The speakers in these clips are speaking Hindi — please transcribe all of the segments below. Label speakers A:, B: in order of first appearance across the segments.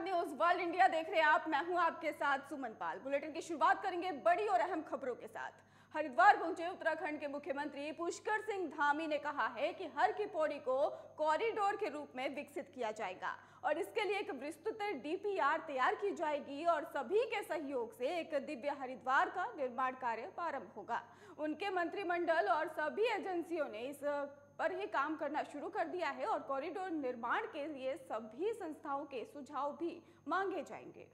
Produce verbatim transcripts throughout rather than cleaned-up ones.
A: न्यूज वर्ल्ड इंडिया देख रहे हैं आप। मैं हूं आपके साथ सुमन पाल। बुलेटिन की शुरुआत करेंगे बड़ी और अहम खबरों के साथ। हरिद्वार पहुंचे उत्तराखंड के मुख्यमंत्री पुष्कर सिंह धामी ने कहा है कि हर की पौड़ी को कॉरिडोर के रूप में विकसित किया जाएगा और इसके लिए एक विस्तृत डीपीआर तैयार की जाएगी और सभी के सहयोग से एक दिव्य हरिद्वार का निर्माण कार्य प्रारंभ होगा। उनके मंत्रिमंडल और सभी एजेंसियों ने इस पर ही काम करना शुरू कर दिया है और कॉरिडोर निर्माण के लिए सभी संस्थाओं के सुझाव भी मांगे जाएंगे।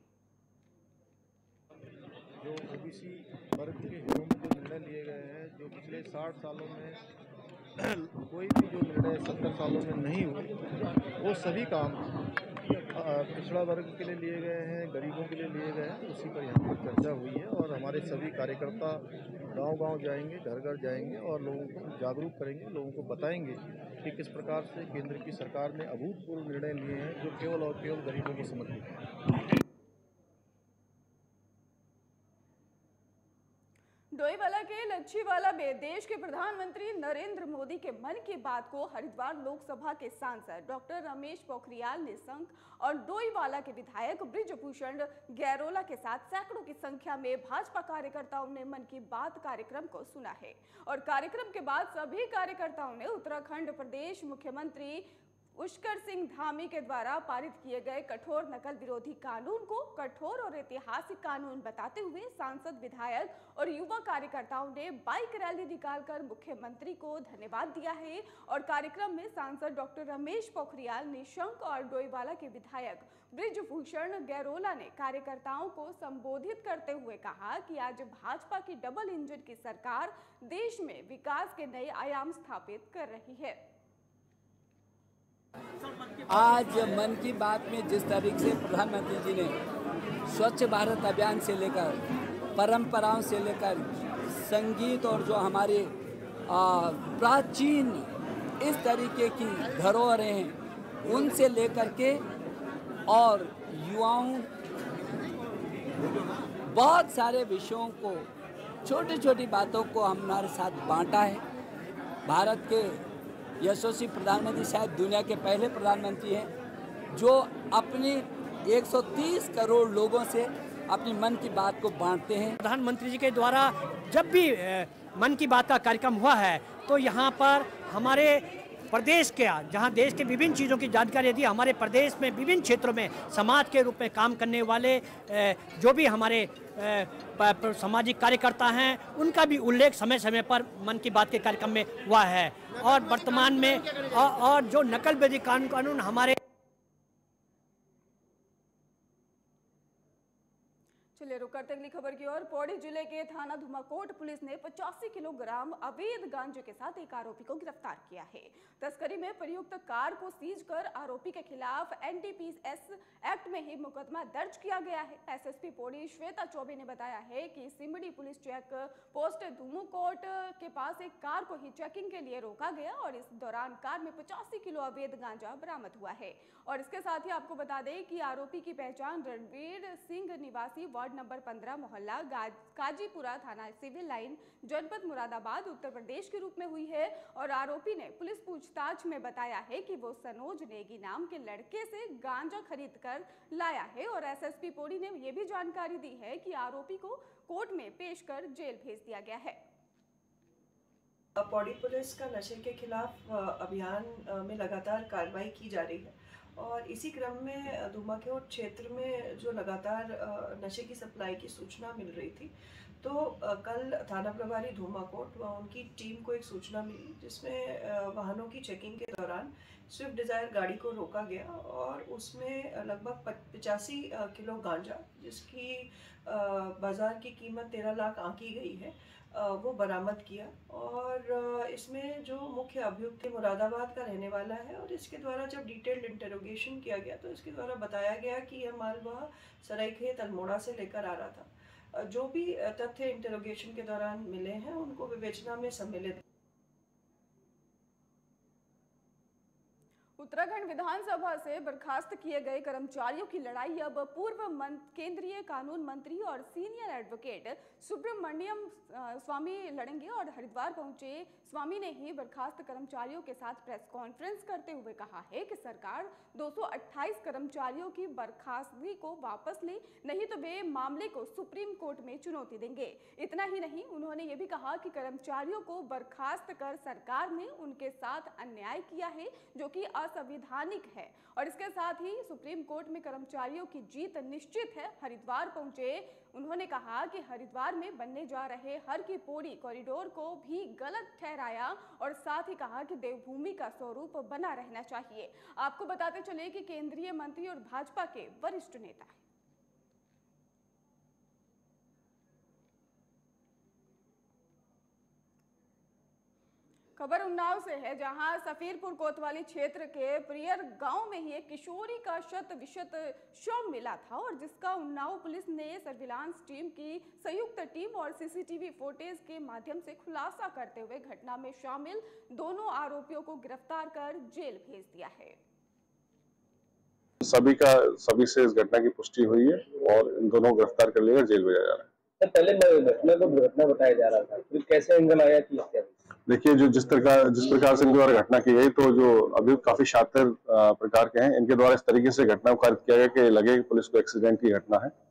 B: जो ओबीसी वर्ग के हितों में जो निर्णय लिए गए हैं, जो पिछले साठ सालों में कोई भी जो निर्णय सत्तर सालों में नहीं हुए, वो सभी काम पिछड़ा वर्ग के लिए लिए गए हैं, गरीबों के लिए लिए गए हैं। उसी पर यहाँ पर चर्चा हुई है और हमारे सभी कार्यकर्ता गांव-गांव जाएंगे, घर-घर जाएंगे और लोगों को जागरूक करेंगे, लोगों को बताएंगे कि किस प्रकार से केंद्र की सरकार ने अभूतपूर्व निर्णय लिए हैं जो केवल और केवल गरीबों को समर्पित है।
A: डोईवाला के लच्छीवाला में देश के प्रधानमंत्री नरेंद्र मोदी के मन की बात को हरिद्वार लोकसभा के सांसद डॉक्टर रमेश पोखरियाल निशंक और डोईवाला के विधायक बृजभूषण गैरोला के साथ सैकड़ों की संख्या में भाजपा कार्यकर्ताओं ने मन की बात कार्यक्रम को सुना है और कार्यक्रम के बाद सभी कार्यकर्ताओं ने उत्तराखंड प्रदेश मुख्यमंत्री पुष्कर सिंह धामी के द्वारा पारित किए गए कठोर नकल विरोधी कानून को कठोर और ऐतिहासिक कानून बताते हुए सांसद, विधायक और युवा कार्यकर्ताओं ने बाइक रैली निकालकर मुख्यमंत्री को धन्यवाद दिया है और कार्यक्रम में सांसद डॉक्टर रमेश पोखरियाल निशंक और डोईवाला के विधायक बृजभूषण गैरोला ने कार्यकर्ताओं को संबोधित करते हुए कहा कि आज भाजपा की डबल इंजन की सरकार देश में विकास के नए आयाम स्थापित कर रही है।
C: आज मन की बात में जिस तरीके से प्रधानमंत्री जी ने स्वच्छ भारत अभियान से लेकर परंपराओं से लेकर संगीत और जो हमारे प्राचीन इस तरीके की धरोहरें हैं उनसे लेकर के और युवाओं बहुत सारे विषयों को छोटी छोटी बातों को हमारे साथ बांटा है। भारत के यशस्वी प्रधानमंत्री शायद दुनिया के पहले प्रधानमंत्री हैं जो अपनी एक सौ तीस करोड़ लोगों से अपनी मन की बात को बांटते हैं।
D: प्रधानमंत्री जी के द्वारा जब भी मन की बात का कार्यक्रम हुआ है तो यहाँ पर हमारे प्रदेश के जहाँ देश के विभिन्न चीज़ों की जानकारी दी, हमारे प्रदेश में विभिन्न क्षेत्रों में समाज के रूप में काम करने वाले जो भी हमारे सामाजिक कार्यकर्ता हैं उनका भी उल्लेख समय समय पर मन की बात के कार्यक्रम में हुआ है और वर्तमान में और जो नकल विरोधी कानून कानून हमारे
A: चलिए रुक करते अगली खबर की ओर। पौड़ी जिले के थाना धुमाकोट पुलिस ने पचासी किलोग्राम अवैध गांजे के साथ एक आरोपी को गिरफ्तार किया है। तस्करी में प्रयुक्त कार को सीज कर आरोपी के खिलाफ एनडीपीएस एक्ट में ही मुकदमा दर्ज किया गया है। एसएसपी पौड़ी श्वेता चौबे ने बताया है कि Simri police check post Dhumakot के पास एक कार को ही चेकिंग के लिए रोका गया और इस दौरान कार में पचासी किलो अवैध गांजा बरामद हुआ है। और इसके साथ ही आपको बता दें कि आरोपी की पहचान रणवीर सिंह निवासी नंबर पंद्रह मोहल्ला काजीपुरा थाना सिविल लाइन जनपद मुरादाबाद उत्तर प्रदेश के रूप में हुई है और आरोपी ने पुलिस पूछताछ में बताया है कि वो सनोज नेगी नाम के लड़के से गांजा खरीद कर लाया है और एसएसपी पौड़ी ने यह भी जानकारी दी है कि आरोपी को कोर्ट में पेश कर जेल भेज दिया गया है।
E: पौड़ी पुलिस का नशे के खिलाफ अभियान में लगातार कार्रवाई की जा रही है और इसी क्रम में धुमाकोट क्षेत्र में जो लगातार नशे की सप्लाई की सूचना मिल रही थी तो कल थाना प्रभारी धुमाकोट व उनकी टीम को एक सूचना मिली जिसमें वाहनों की चेकिंग के दौरान स्विफ्ट डिज़ायर गाड़ी को रोका गया और उसमें लगभग पचासी किलो गांजा जिसकी बाज़ार की कीमत तेरह लाख आंकी गई है वो बरामद किया और इसमें जो मुख्य अभियुक्त मुरादाबाद का रहने वाला है और इसके द्वारा जब डिटेल्ड इंटरोगेशन किया गया तो इसके द्वारा बताया गया कि यह माल वह सरायखेत अल्मोड़ा से लेकर आ रहा था। जो भी तथ्य इंटरोगेशन के दौरान मिले हैं उनको विवेचना में सम्मिलित।
A: उत्तराखंड विधानसभा से बर्खास्त किए गए कर्मचारियों की लड़ाई अब पूर्व केंद्रीय कानून मंत्री और सीनियर एडवोकेट सुब्रमण्यम स्वामी लड़ेंगे और हरिद्वार पहुंचे स्वामी ने ही बर्खास्त कर्मचारियों के साथ प्रेस कॉन्फ्रेंस करते हुए कहा है कि सरकार दो सौ अट्ठाईस कर्मचारियों की बर्खास्तगी को वापस ले, नहीं तो वे मामले को सुप्रीम कोर्ट में चुनौती देंगे। इतना ही नहीं, उन्होंने ये भी कहा कि कर्मचारियों को बर्खास्त कर सरकार ने उनके साथ अन्याय किया है जो कि असंवैधानिक है और इसके साथ ही सुप्रीम कोर्ट में कर्मचारियों की जीत निश्चित है। हरिद्वार पहुंचे उन्होंने कहा कि हरिद्वार में बनने जा रहे हर की पौड़ी कॉरिडोर को भी गलत ठहराया और साथ ही कहा कि देवभूमि का स्वरूप बना रहना चाहिए। आपको बताते चले कि केंद्रीय मंत्री और भाजपा के वरिष्ठ नेता हैं। खबर उन्नाव से है, जहां सफीरपुर कोतवाली क्षेत्र के प्रियर गांव में ही एक किशोरी का शत विशत शव मिला था और जिसका उन्नाव पुलिस ने सर्विलांस टीम की संयुक्त टीम और सीसीटीवी फुटेज के माध्यम से खुलासा करते हुए घटना में शामिल दोनों आरोपियों को गिरफ्तार कर जेल भेज दिया है।
F: सभी का सभी से इस घटना की पुष्टि हुई है और इन दोनों को गिरफ्तार कर लेकर जेल भेजा जा रहा है।
G: पहले घटना को दुर्घटना बताया जा रहा था, फिर कैसे अंजाम आया कि
F: देखिए, जो जिस प्रकार जिस प्रकार से इनके द्वारा घटना की गई, तो जो अभियुक्त काफी शातिर प्रकार के हैं, इनके द्वारा इस तरीके से घटना को कार्य किया गया कि लगे कि पुलिस को एक्सीडेंट की घटना है।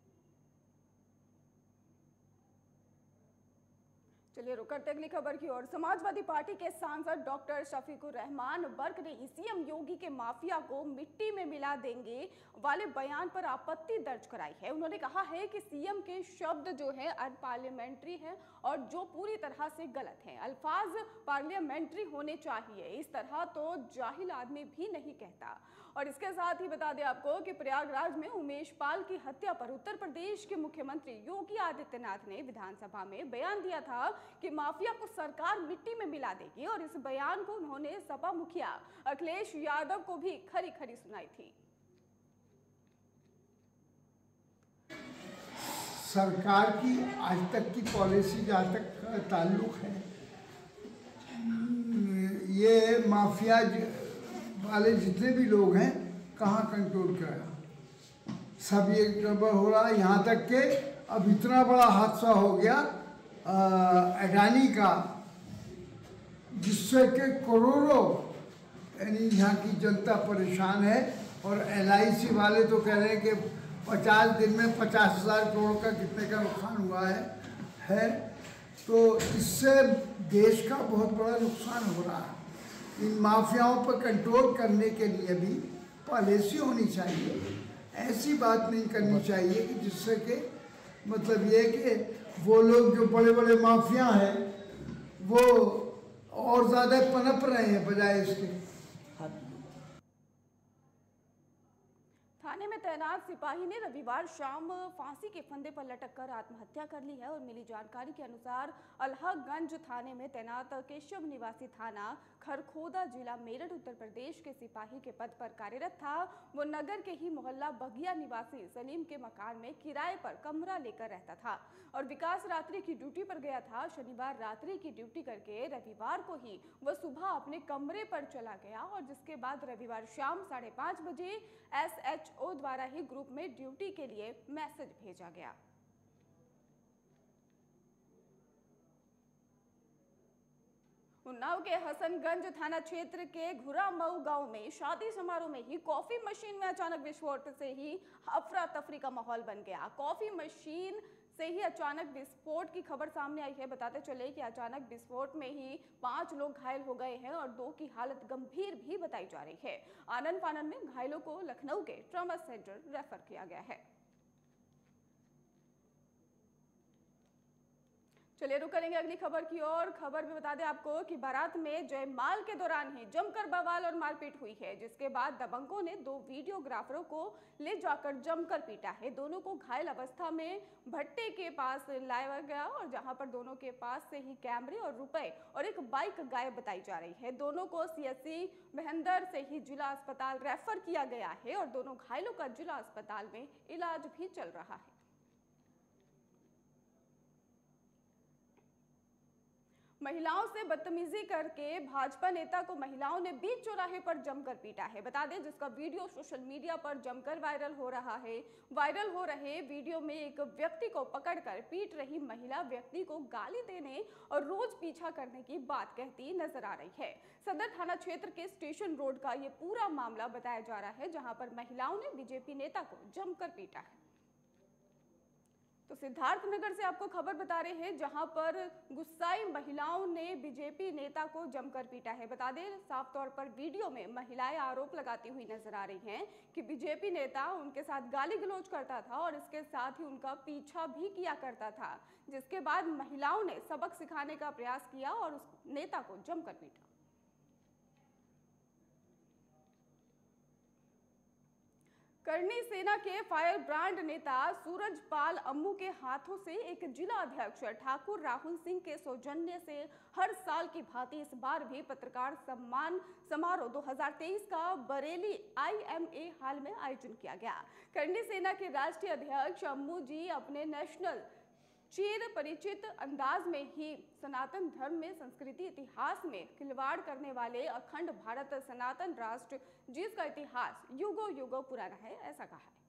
A: चलिए रुक करते अगली खबर की ओर। समाजवादी पार्टी के सांसद डॉक्टर शफीकुर रहमान बर्क ने सीएम योगी के माफिया को मिट्टी में मिला देंगे वाले बयान पर आपत्ति दर्ज कराई है। उन्होंने कहा है कि सीएम के शब्द जो है अनपार्लियामेंट्री हैं और जो पूरी तरह से गलत हैं। अल्फाज पार्लियामेंट्री होने चाहिए, इस तरह तो जाहिल आदमी भी नहीं कहता। और इसके साथ ही बता दें आपको कि प्रयागराज में उमेश पाल की हत्या पर उत्तर प्रदेश के मुख्यमंत्री योगी आदित्यनाथ ने विधानसभा में बयान दिया था कि माफिया को सरकार मिट्टी में मिला देगी और इस बयान को उन्होंने सपा मुखिया अखिलेश यादव को भी खरी खरी सुनाई थी।
H: सरकार की आज तक की पॉलिसी जहाँ तक ताल्लुक है, ये माफिया वाले जितने भी लोग हैं कहाँ कंट्रोल करेगा, सब ये गड़बड़ हो रहा है। यहाँ तक के अब इतना बड़ा हादसा हो गया अडानी का, जिससे कि करोड़ों यानी यहाँ की जनता परेशान है और एल आई सी वाले तो कह रहे हैं कि पचास दिन में पचास हज़ार करोड़ का कितने का नुकसान हुआ है है तो इससे देश का बहुत बड़ा नुकसान हो रहा है। इन माफियाओं पर कंट्रोल करने के लिए भी पॉलिसी होनी चाहिए। ऐसी बात नहीं करनी चाहिए कि जिससे कि मतलब ये कि वो लोग जो बड़े बड़े माफिया हैं वो और ज़्यादा पनप रहे हैं बजाय इसके।
A: थाने में तैनात सिपाही ने रविवार शाम फांसी के फंदे पर लटककर आत्महत्या कर ली है और मिली जानकारी के अनुसार अल्लाहगंज थाने में तैनात केशव निवासी थाना खरखोदा जिला मेरठ उत्तर प्रदेश के सिपाही के पद पर कार्यरत था। वो नगर के ही मोहल्ला बगिया निवासी सलीम के मकान में किराए पर कमरा लेकर रहता था और विकास रात्रि की ड्यूटी पर गया था। शनिवार रात्रि की ड्यूटी करके रविवार को ही वह सुबह अपने कमरे पर चला गया और जिसके बाद रविवार शाम साढ़े पाँच बजे एस एच ओ द्वारा ही ग्रुप में ड्यूटी के लिए मैसेज भेजा गया। उन्नाव के हसनगंज थाना क्षेत्र के घुरामऊ गांव में शादी समारोह में ही कॉफी मशीन में अचानक विस्फोट से ही अफरा तफरी का माहौल बन गया। कॉफी मशीन से ही अचानक विस्फोट की खबर सामने आई है। बताते चले कि अचानक विस्फोट में ही पांच लोग घायल हो गए हैं और दो की हालत गंभीर भी बताई जा रही है। आनन फानन में घायलों को लखनऊ के ट्रॉमा सेंटर रेफर किया गया है। चलिए रुक करेंगे अगली खबर की ओर। खबर में बता दें आपको कि बारात में जयमाल के दौरान ही जमकर बवाल और मारपीट हुई है, जिसके बाद दबंगों ने दो वीडियोग्राफरों को ले जाकर जमकर पीटा है। दोनों को घायल अवस्था में भट्टे के पास लाया गया और जहां पर दोनों के पास से ही कैमरे और रुपए और एक बाइक गायब बताई जा रही है। दोनों को सीएससी महेंद्र से ही जिला अस्पताल रेफर किया गया है और दोनों घायलों का जिला अस्पताल में इलाज भी चल रहा है। महिलाओं से बदतमीजी करके भाजपा नेता को महिलाओं ने बीच चौराहे पर जमकर पीटा है। बता दें, जिसका वीडियो सोशल मीडिया पर जमकर वायरल हो रहा है। वायरल हो रहे वीडियो में एक व्यक्ति को पकड़कर पीट रही महिला व्यक्ति को गाली देने और रोज पीछा करने की बात कहती नजर आ रही है। सदर थाना क्षेत्र के स्टेशन रोड का ये पूरा मामला बताया जा रहा है, जहां पर महिलाओं ने बीजेपी नेता को जमकर पीटा है। तो सिद्धार्थनगर से आपको खबर बता रहे हैं, जहां पर गुस्साई महिलाओं ने बीजेपी नेता को जमकर पीटा है। बता दें, साफ तौर पर वीडियो में महिलाएं आरोप लगाती हुई नजर आ रही हैं कि बीजेपी नेता उनके साथ गाली गलौज करता था और इसके साथ ही उनका पीछा भी किया करता था, जिसके बाद महिलाओं ने सबक सिखाने का प्रयास किया और उस नेता को जमकर पीटा। करनी सेना के फायर ब्रांड नेता सूरजपाल अम्मू के हाथों से एक जिला अध्यक्ष ठाकुर राहुल सिंह के सौजन्य से हर साल की भांति इस बार भी पत्रकार सम्मान समारोह दो हज़ार तेईस का Bareilly I M A hall में आयोजन किया गया। करनी सेना के राष्ट्रीय अध्यक्ष अम्मू जी अपने नेशनल चिर परिचित अंदाज में ही सनातन धर्म में संस्कृति इतिहास में खिलवाड़ करने वाले अखंड भारत सनातन राष्ट्र, जिसका इतिहास युगों युगों पुराना है, ऐसा कहा है।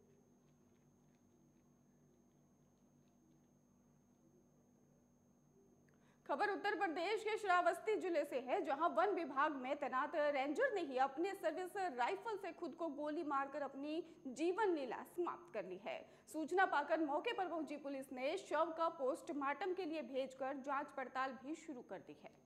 A: खबर उत्तर प्रदेश के श्रावस्ती जिले से है, जहां वन विभाग में तैनात रेंजर ने ही अपने सर्विस राइफल से खुद को गोली मारकर अपनी जीवन लीला समाप्त कर ली है। सूचना पाकर मौके पर पहुंची पुलिस ने शव का पोस्टमार्टम के लिए भेजकर जांच पड़ताल भी शुरू कर दी है।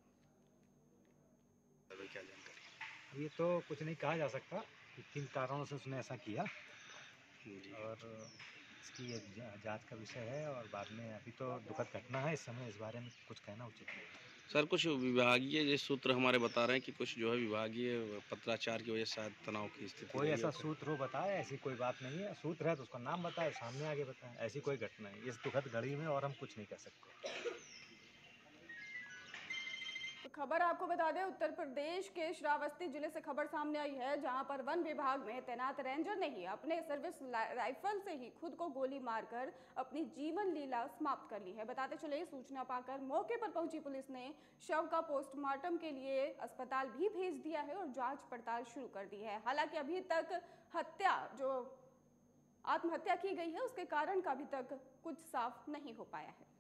I: क्या जानकारी? अभी तो कुछ नहीं कहा जा सकता कि किन कारणों से उसने ऐसा किया, और इसकी एक जांच का विषय है, और बाद में अभी तो दुखद घटना है, इस समय इस बारे में कुछ कहना उचित नहीं है।
J: सर, कुछ विभागीय जो सूत्र हमारे बता रहे हैं कि कुछ जो है विभागीय पत्राचार की वजह से तनाव की स्थिति।
I: कोई ऐसा सूत्र हो बताए, ऐसी कोई बात नहीं है। सूत्र है तो उसका नाम बताए, सामने आगे बताए, ऐसी कोई घटना है इस दुखद घड़ी में, और हम कुछ नहीं कर सकते।
A: तो खबर आपको बता दें, उत्तर प्रदेश के श्रावस्ती जिले से खबर सामने आई है, जहां पर वन विभाग में तैनात रेंजर ने ही अपने सर्विस राइफल से ही खुद को गोली मारकर अपनी जीवन लीला समाप्त कर ली है। बताते चले, सूचना पाकर मौके पर पहुंची पुलिस ने शव का पोस्टमार्टम के लिए अस्पताल भी भेज दिया है और जांच पड़ताल शुरू कर दी है। हालांकि अभी तक हत्या जो आत्महत्या की गई है, उसके कारण का अभी तक कुछ साफ नहीं हो पाया है।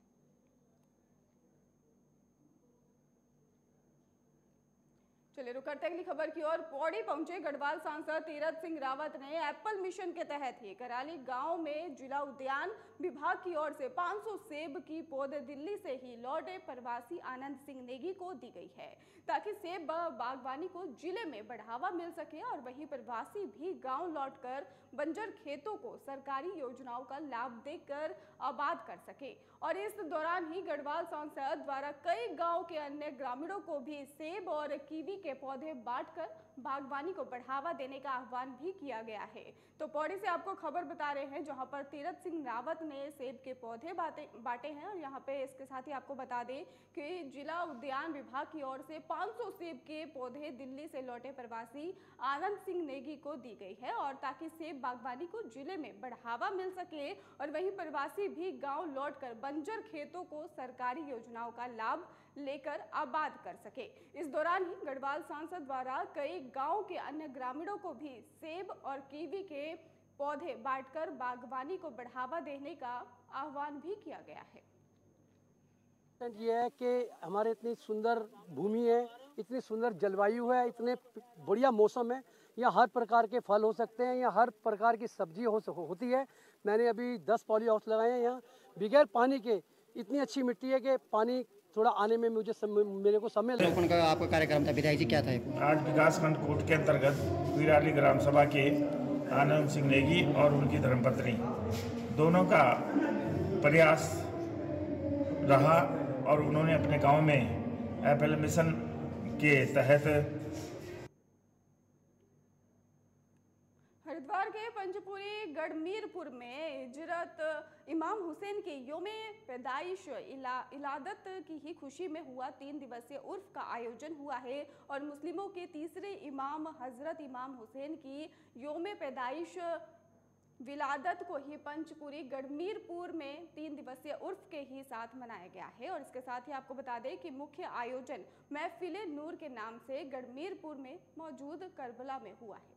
A: चलिए रुक करते अगली खबर की ओर। पौड़ी पहुंचे गढ़वाल सांसद तीरथ सिंह रावत ने एप्पल मिशन के तहत ही कराली गांव में जिला उद्यान विभाग की ओर से पाँच सौ सेब की पौधे दिल्ली से ही लौटे प्रवासी आनंद सिंह नेगी को दी गई है, ताकि सेब बागवानी को जिले में बढ़ावा मिल सके और वहीं प्रवासी भी गांव लौटकर बंजर खेतों को सरकारी योजनाओं का लाभ देकर आबाद कर सके। और इस दौरान ही गढ़वाल सांसद द्वारा कई गांव के अन्य ग्रामीणों को भी सेब और कीवी के पौधे बांटकर बागवानी को बढ़ावा देने का आह्वान भी किया गया है। तो पौड़ी से आपको खबर बता रहे हैं, जहां पर तीरथ सिंह रावत ने सेब के पौधे बांटे हैं, और यहां पे इसके साथ ही आपको बता दें कि जिला उद्यान विभाग की ओर से पाँच सौ सेब के पौधे दिल्ली से लौटे प्रवासी आनंद सिंह नेगी को दी गई है, और ताकि सेब बागवानी को जिले में बढ़ावा मिल सके और वहीं प्रवासी भी गाँव लौट कर बंजर खेतों को सरकारी योजनाओं का लाभ लेकर आबाद कर सके। इस दौरान ही गढ़वाल सांसद द्वारा कई गांव के अन्य ग्रामीणों को भी सेब और कीवी के पौधे बांटकर बागवानी को बढ़ावा देने का आह्वान भी किया गया है।
K: ये है कि हमारे इतनी सुंदर भूमि है, इतनी सुंदर जलवायु है, इतने बढ़िया मौसम है, यहाँ हर प्रकार के फल हो सकते हैं, यहाँ हर प्रकार की सब्जी हो होती है। मैंने अभी दस पॉली हाउस लगाए हैं यहाँ, बगैर पानी के। इतनी अच्छी मिट्टी है कि पानी थोड़ा आने में मुझे सम, मेरे को समय लगा।
L: का आपका कार्यक्रम था विधायक जी, क्या था?
M: आज विकासखंड कोट के अंतर्गत वीराली ग्राम सभा के आनंद सिंह नेगी और उनकी धर्मपत्नी दोनों का प्रयास रहा, और उन्होंने अपने गांव में एप्पल मिशन के तहत
A: हरिद्वार के पंचपुरी गढ़मीरपुर में हिजरत इमाम हुसैन के योमे पैदाइश इला, इलादत की ही खुशी में हुआ तीन दिवसीय उर्फ का आयोजन हुआ है, और मुस्लिमों के तीसरे इमाम हजरत इमाम हुसैन की योमे पैदाइश विलादत को ही पंचपुरी गढ़मीरपुर में तीन दिवसीय उर्फ के ही साथ मनाया गया है। और इसके साथ ही आपको बता दें कि मुख्य आयोजन महफिले नूर के नाम से गढ़मीरपुर में मौजूद करबला में हुआ है।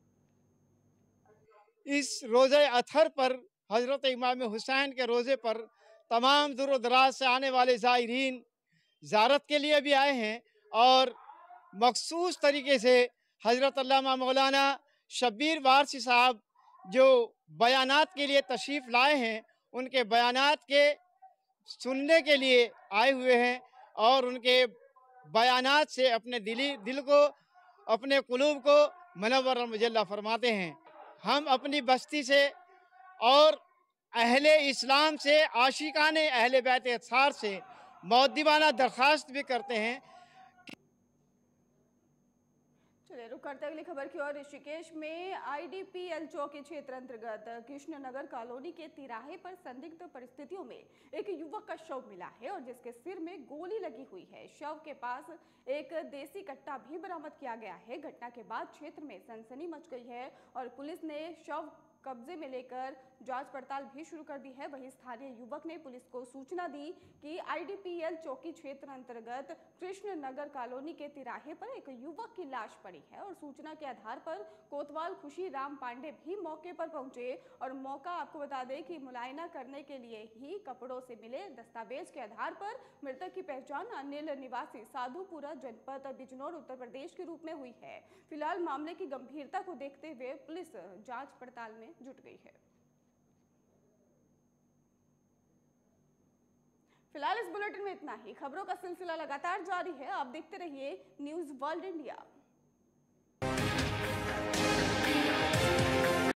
N: इस रोज़े अथर पर हजरत इमाम हुसैन के रोज़े पर तमाम दूर दराज से आने वाले ज़ायरीन ज़ियारत के लिए भी आए हैं और मखसूस तरीके से हजरत अल्लामा मौलाना शब्बीर वारसी साहब जो बयानात के लिए तशरीफ़ लाए हैं, उनके बयानात के सुनने के लिए आए हुए हैं और उनके बयानात से अपने दिली दिल को, अपने कुलूब को मनव्वर और मुजल्ला फरमाते हैं। हम अपनी बस्ती से और अहले इस्लाम से, आशिकाने अहले बैत अत्हार से मौद्दिबाना दरख्वास्त भी करते हैं।
A: चलिए रुक करते अगली खबर की ओर। ऋषिकेश में आईडीपीएल चौकी क्षेत्र अंतर्गत कृष्णनगर कॉलोनी के तिराहे पर संदिग्ध परिस्थितियों में एक युवक का शव मिला है और जिसके सिर में गोली लगी हुई है। शव के पास एक देसी कट्टा भी बरामद किया गया है। घटना के बाद क्षेत्र में सनसनी मच गई है और पुलिस ने शव कब्जे में लेकर जांच पड़ताल भी शुरू कर दी है। वहीं स्थानीय युवक ने पुलिस को सूचना दी कि आईडीपीएल चौकी क्षेत्र अंतर्गत कृष्ण नगर कॉलोनी के तिराहे पर एक युवक की लाश पड़ी है और सूचना के आधार पर कोतवाल खुशी राम पांडे भी मौके पर पहुंचे और मौका आपको बता दें कि मुलायना करने के लिए ही कपड़ों से मिले दस्तावेज के आधार पर मृतक की पहचान अनिल निवासी साधुपुरा जनपद बिजनौर उत्तर प्रदेश के रूप में हुई है। फिलहाल मामले की गंभीरता को देखते हुए पुलिस जांच पड़ताल में जुट गई है। फिलहाल इस बुलेटिन में इतना ही। खबरों का सिलसिला लगातार जारी है। आप देखते रहिए न्यूज़ वर्ल्ड इंडिया।